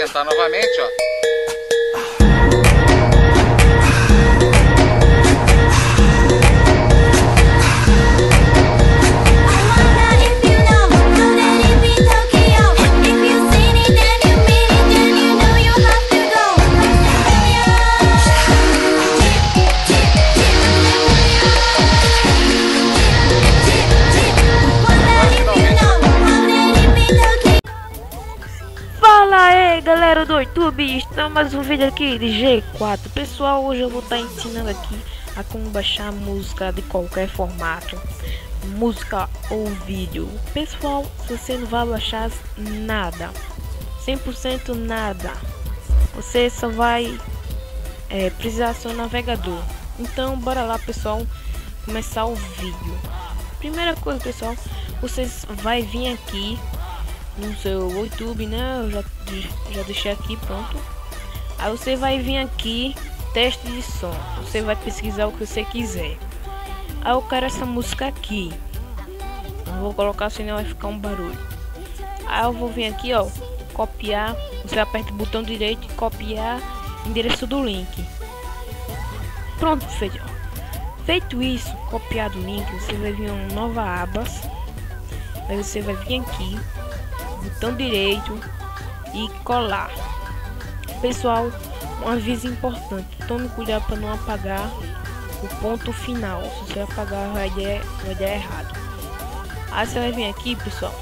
tentar novamente, ó. Fala aí galera do YouTube, estamos mais um vídeo aqui de G4. Pessoal, hoje eu vou estar ensinando aqui a como baixar música de qualquer formato, música ou vídeo. Pessoal, você não vai baixar nada, 100% nada, você só vai precisar do seu navegador. Então bora lá pessoal, começar o vídeo. Primeira coisa pessoal, vocês vai vir aqui no seu YouTube, né? Eu já deixei aqui pronto. Aí você vai vir aqui, teste de som. Você vai pesquisar o que você quiser. Aí eu quero essa música aqui. Não vou colocar, senão vai ficar um barulho. Aí eu vou vir aqui, ó, copiar. Você aperta o botão direito e copiar endereço do link. Pronto, feito. Feito isso, copiado o link, você vai vir uma nova aba. Aí você vai vir aqui, botão direito e colar. Pessoal, um aviso importante: tome cuidado para não apagar o ponto final. Se você apagar vai dar errado. Aí você vai vir aqui pessoal,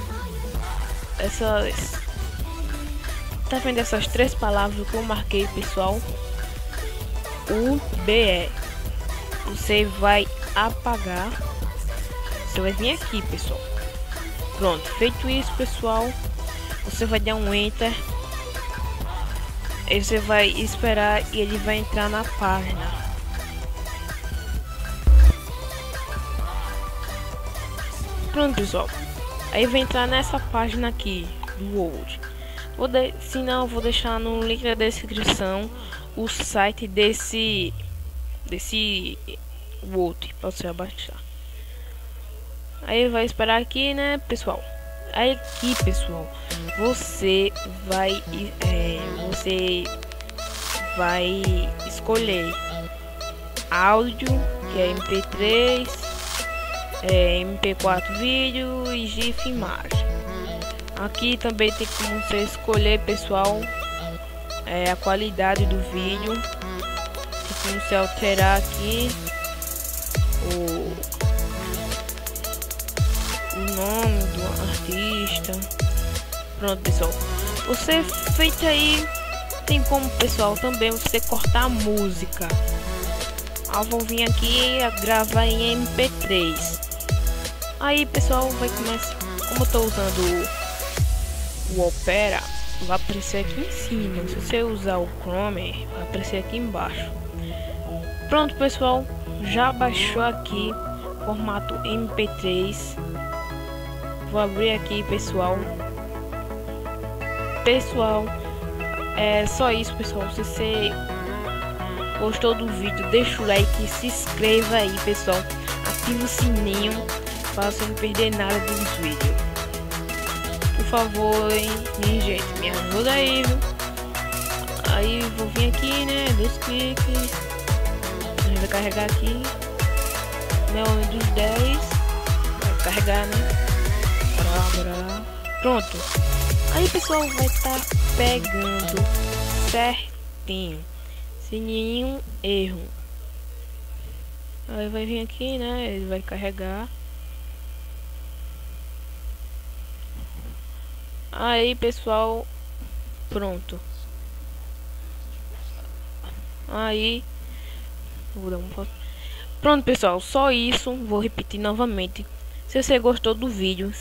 tá vendo essas três palavras que eu marquei pessoal? UBE. Você vai apagar. Você vai vir aqui pessoal. Pronto, feito isso pessoal, você vai dar um enter. Aí você vai esperar e ele vai entrar na página. Pronto pessoal, aí vai entrar nessa página aqui do Word. Se não, vou deixar no link da descrição o site desse Word para você baixar. Aí vai esperar aqui, né pessoal? Aí aqui pessoal, você vai escolher áudio, que é MP3, MP4 vídeo e GIF imagem. Aqui também tem como você escolher pessoal a qualidade do vídeo. Tem como você alterar aqui o nome do artista. Pronto pessoal, você feito aí, tem como pessoal também você cortar a música. Vou vir aqui e gravar em MP3. Aí pessoal, vai começar. Como eu tô usando o Opera, vai aparecer aqui em cima. Se você usar o Chrome, vai aparecer aqui embaixo. Pronto pessoal, já baixou aqui formato MP3. Vou abrir aqui pessoal. É só isso pessoal. Se você gostou do vídeo, deixa o like, se inscreva aí pessoal, ativa o sininho para você não perder nada dos vídeos. Por favor, hein, gente, me ajuda aí, viu? Aí vou vir aqui, né, dos cliques. A gente vai carregar aqui, né, dos 10. Vai carregar, né? Pronto. Aí pessoal, vai estar pegando certinho, sem nenhum erro. Aí vai vir aqui, né? Ele vai carregar. Aí pessoal, pronto. Aí vou dar um pause. Pronto pessoal, só isso. Vou repetir novamente. Se você gostou do vídeo,